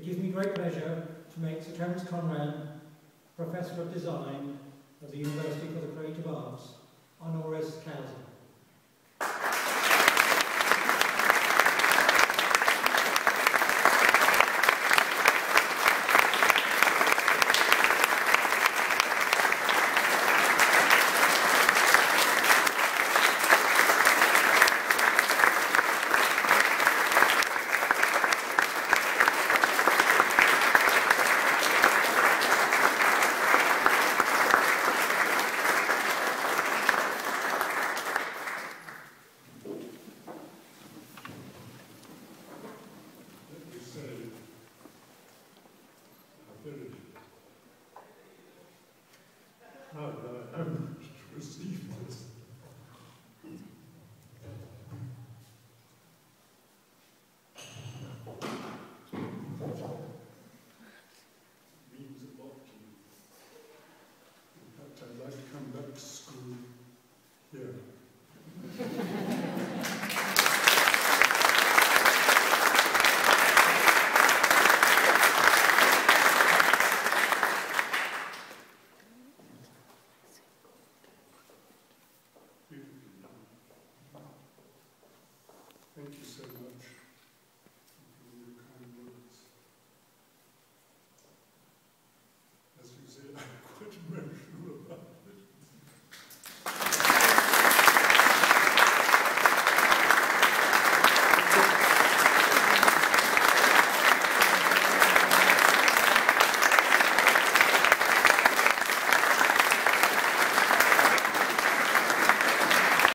It gives me great pleasure to make Sir Terence Conran Professor of Design of the University for the Creative Arts, honoris causa. Receive this. Means a lot to me. In fact, I'd like to come back to school here. Thank you so much.